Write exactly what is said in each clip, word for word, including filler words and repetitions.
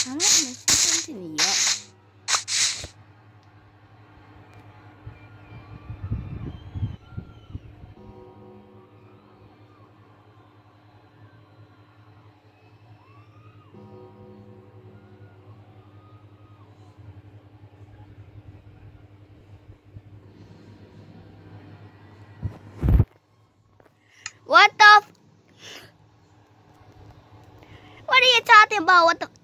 How much is in the What the? F what are you talking about? What the?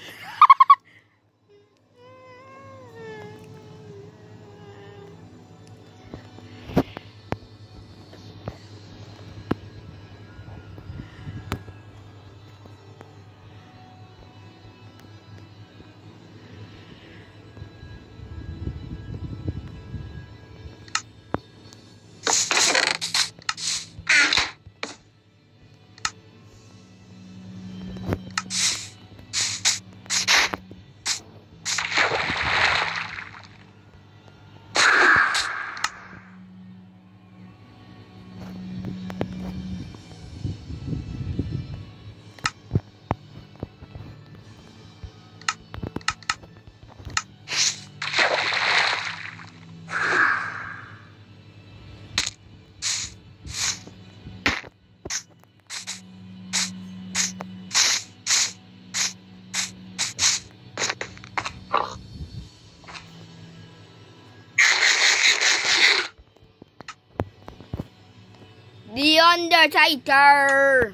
The Undertaker.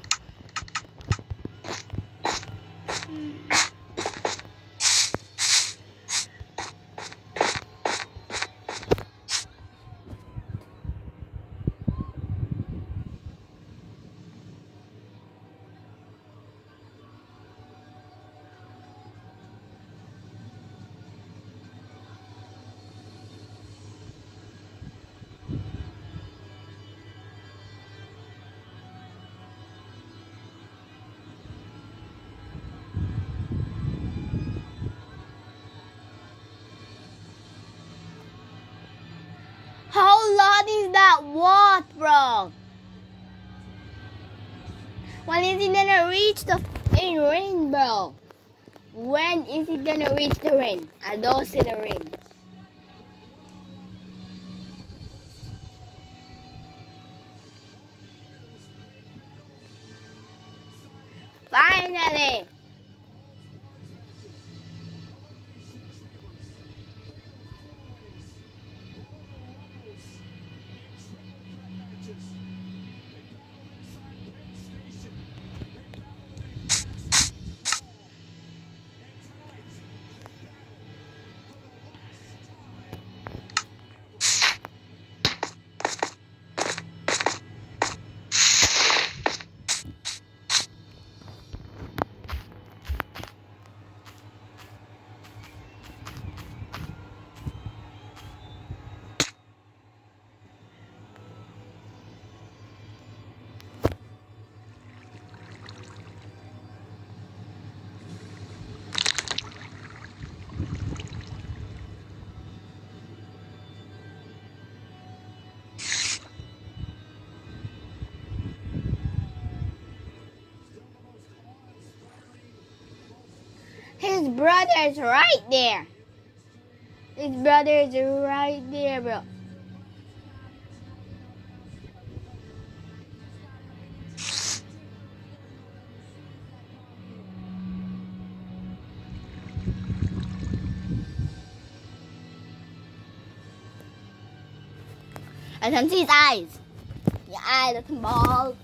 How long is that walk, bro? When is he gonna reach the ring, bro? When is he gonna reach the ring? I don't see the ring. Finally! His brother is right there. His brother is right there, bro. I can see his eyes. Your eye looking bald.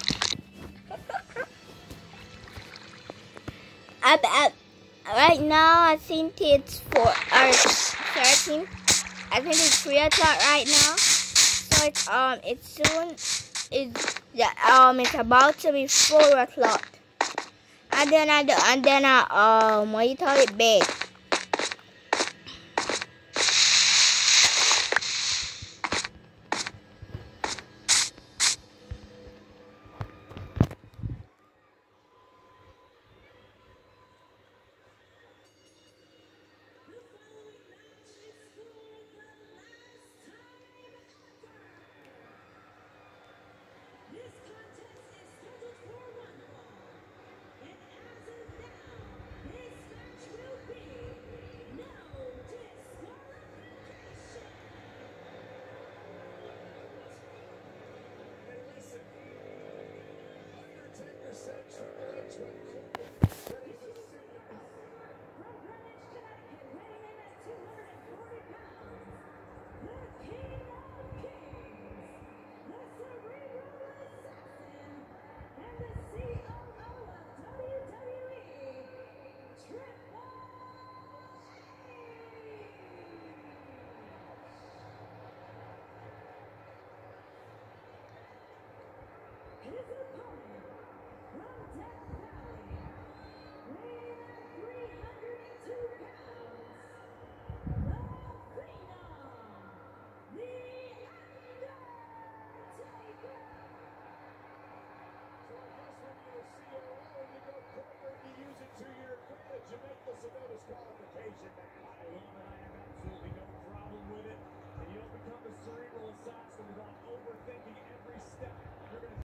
I bet. Right now, I think it's four or thirteen. I think it's three o'clock right now. So it's um, it's soon. It's yeah, um, it's about to be four o'clock. And then I do, and then I um, what do you call it, bake.